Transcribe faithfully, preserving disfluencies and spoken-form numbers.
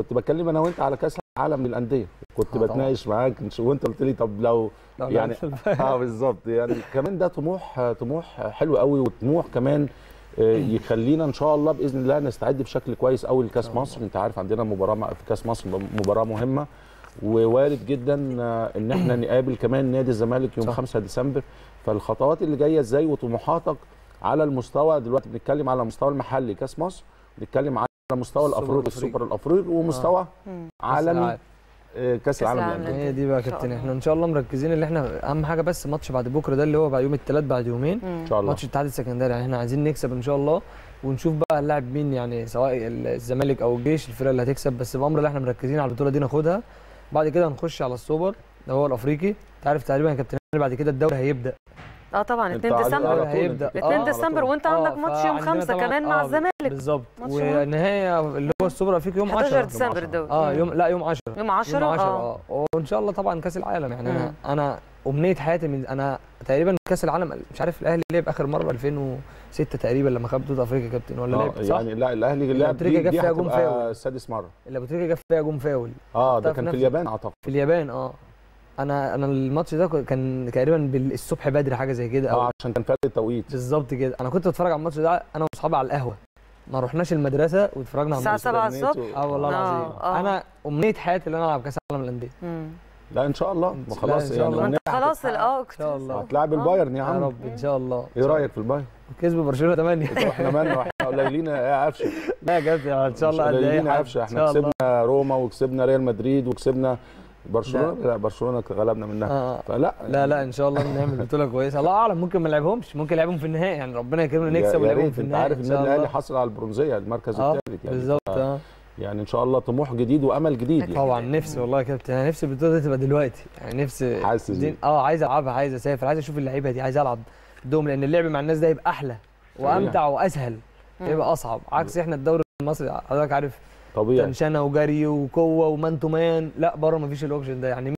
كنت بتكلم انا وانت على كاس العالم للانديه، كنت آه بتناقش معاك وانت قلت لي طب لو, لو يعني اه بالظبط يعني كمان ده طموح طموح حلو قوي، وطموح كمان يخلينا ان شاء الله باذن الله نستعد بشكل كويس قوي لكاس مصر. انت عارف عندنا مباراه في كاس مصر مباراه مهمه، ووارد جدا ان احنا نقابل كمان نادي الزمالك يوم خمسة ديسمبر. فالخطوات اللي جايه ازاي وطموحاتك على المستوى دلوقتي، بنتكلم على المستوى المحلي كاس مصر، بنتكلم على مستوى الافريقي السوبر الافريقي، ومستوى آه. عالمي كاس العالم. هي دي بقى يا كابتن، احنا ان شاء الله مركزين اللي احنا اهم حاجه بس ماتش بعد بكره ده اللي هو بعد يوم الثلاث بعد يومين ان شاء الله ماتش الاتحاد السكندري. يعني احنا عايزين نكسب ان شاء الله، ونشوف بقى اللاعب مين، يعني سواء الزمالك او الجيش الفرقه اللي هتكسب، بس بامر اللي احنا مركزين على البطوله دي ناخدها. بعد كده هنخش على السوبر اللي هو الافريقي. انت عارف تقريبا يا كابتن بعد كده الدوري هيبدا. اه طبعا اتنين ديسمبر هيبدا اتنين ديسمبر، وانت عندك ماتش يوم خمسة كمان مع الزمالك بالظبط، والنهايه اللي هو السوبر الافريقي يوم عشرة حداشر ديسمبر الدوري. اه يوم لا يوم عشرة يوم عشرة اه وان شاء الله طبعا كاس العالم. يعني انا انا امنيه حياتي من انا تقريبا كاس العالم، مش عارف الاهلي لعب اخر مره ألفين وستة تقريبا لما خد بطوله افريقيا كابتن، ولا لعب صح؟ يعني لا الاهلي لعب دي, دي هتبقى سادس مره اللي ابو تريكه جاب فيها جون فاول. اه ده كان في اليابان اعتقد. في اليابان اه انا انا الماتش ده كان تقريبا الصبح بدري حاجه زي كده، اه عشان كان فرق التوقيت بالظبط كده. انا كنت بتفرج على الماتش ده انا واصحابي على القهوه، ما رحناش المدرسه واتفرجنا على الساعه سبعة الصبح. اه والله العظيم آه. انا امنيه حياتي ان انا العب كاس العالم للانديه. لا ان شاء الله، ما خلاص يعني خلاص اه ان شاء الله هتلاعب البايرن يا عم. يا رب ان شاء الله. ايه رايك في البايرن؟ كسب برشلونه ثمانية. احنا مالنا واحنا قليلين يا قفشه؟ لا يا كابتن ان شاء الله قليلين يا قفشه، احنا كسبنا روما وكسبنا ريال مدريد وكسبنا برشلونه. لا, لا برشلونه غلبنا منها. آه. فلا لا لا ان شاء الله نعمل بطوله كويسه. الله اعلم ممكن ما نلعبهمش، ممكن نلعبهم في النهائي، يعني ربنا يكرمنا نكسب ونلعبهم في النهائي. انت عارف النادي الاهلي حصل على البرونزيه المركز آه. الثالث يعني بالظبط اه يعني ان شاء الله طموح جديد وامل جديد يعني. طبعا نفسي والله يا كابتن، انا نفسي البطوله دي تبقى دلوقتي، يعني نفسي حاسس اه عايز العبها، عايز اسافر، عايز اشوف اللعيبه دي، عايز العب دوم، لان اللعب مع الناس ده يبقى احلى وامتع واسهل، يبقى اصعب عكس احنا الدوري المصري حضرتك عارف طبيعي تنشنه وجري وقوه ومان تو مان. لا بره ما فيش الاوبشن ده، يعني